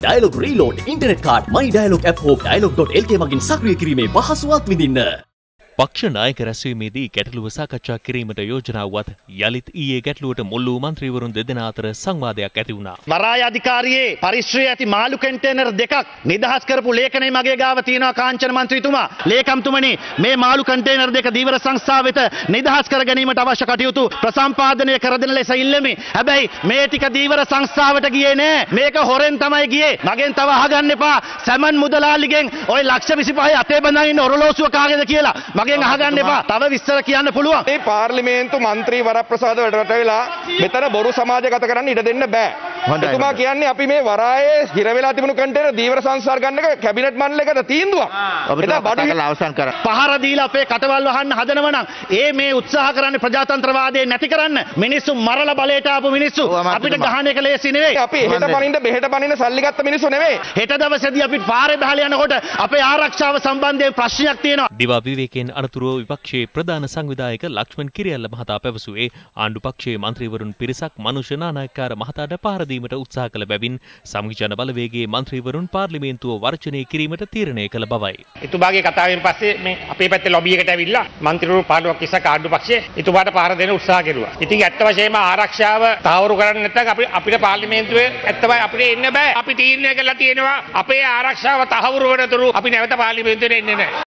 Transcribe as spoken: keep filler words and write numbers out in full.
Dialog Reload Internet Card My Dialog app හෝ dialog dot l k මගින් සක්‍රිය කිරීමේ පහසුවක් විඳින්න. පක්ෂ නායක රැස්වීමේදී ගැටලුව සාකච්ඡා කිරීමට යෝජනා වුවත් යලිත් ඊයේ ගැටලුවට මුල් වූ මන්ත්‍රීවරුන් දෙදෙනා අතර සංවාදයක් ඇති වුණා. වරාය අධිකාරියේ පරිශ්‍රයේ ඇති මාළු කන්ටේනර් දෙකක් නිදහස් කරපු ලේඛනය මගේ ගාව තියෙනවා කාංචන මන්ත්‍රීතුමා. ලේකම්තුමනි මේ මාළු කන්ටේනර් දෙක දීවර සංස්ථාව වෙත නිදහස් කර ගැනීමට අවශ්‍ය කටයුතු ප්‍රසම්පාදනය කර දෙන ලෙස ඉල්ලමි. හැබැයි මේ ටික දීවර සංස්ථාවට ගියේ නෑ. මේක හොරෙන් තමයි ගියේ. මගෙන් තව අහගන්න එපා. සැමන් මුදලාලිගෙන් ওই ලක්ෂ විසිපහේ අතේ බඳන් ඉන්න ඔරලෝසුව කාගේද කියලා. මගෙන් අහගන්න එපා. තව විස්තර කියන්න පුළුවන්. මේ පාර්ලිමේන්තු මන්ත්‍රී වරප්‍රසාද වලට වෙලා මෙතන බොරු සමාජගත කරන්න ඉඩ දෙන්න බෑ. එතුමා කියන්නේ අපි මේ වරායේ හිර වෙලා තිබුණු කන්ටේනර් දීවර සංස්කාර ගන්න එක කැබිනට් මණ්ඩලයකට තීන්දුවක්. එදා බඩු අවසන් කරා. පහර දීලා අපේ කටවල් වහන්න හදනව නම් ඒ මේ උත්සාහ කරන්නේ ප්‍රජාතන්ත්‍රවාදයේ නැති කරන්න. මිනිස්සු මරලා බලයට ආපු මිනිස්සු අපිට ගහන එක ලේසි නෙවෙයි. අපි හෙට පනින්න බෙහෙට පනින්න සල්ලි ගත්ත මිනිස්සු නෙවෙයි. හෙට දවසේදී අපි පාරේ බහලා යනකොට අපේ ආරක්ෂාව සම්බන්ධයෙන් ප්‍රශ්නයක් තියෙනවා. දිවා විවේකයෙන් අනතුරුව විපක්ෂයේ ප්‍රධාන සංවිධායක ලක්ෂ්මන් කිරියල්ල මහතා පැවසුවේ ආණ්ඩු පක්ෂයේ මන්ත්‍රීවරුන් පිරිසක් මනුෂ්‍ය නානායකකාර මහතාට පහර දීමට උත්සාහ කළ බැවින් සමගිජන බලවේගයේ මන්ත්‍රීවරුන් පාර්ලිමේන්තුව වර්ජනය කිරීමට තීරණය කළ බවයි. එතුමාගේ කතාවෙන් පස්සේ මේ අපේ පැත්තේ ලොබි එකට ඇවිල්ලා මන්ත්‍රීවරු පාඩුවක් ඉස්සක ආණ්ඩු පක්ෂයේ එතුමාට පහර දෙන්න උත්සාහ කෙරුවා. ඉතින් ඇත්ත වශයෙන්ම ආරක්ෂාව තහවුරු කරන්නේ නැත්නම් අපි අපිට පාර්ලිමේන්තුවේ ඇත්තමයි අපිට එන්න බෑ. අපි තීරණය කළා තියෙනවා අපේ ආරක්ෂාව තහවුරු වෙනතුරු අපි නැවත පාර්ලිමේන්තුවට එන්නේ නැහැ.